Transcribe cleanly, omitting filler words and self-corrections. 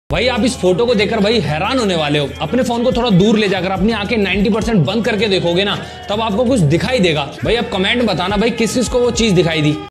भाई आप इस फोटो को देखकर भाई हैरान होने वाले हो। अपने फोन को थोड़ा दूर ले जाकर अपनी आंखें 90% बंद करके देखोगे ना, तब आपको कुछ दिखाई देगा। भाई अब कमेंट बताना भाई किस किस को वो चीज दिखाई दी।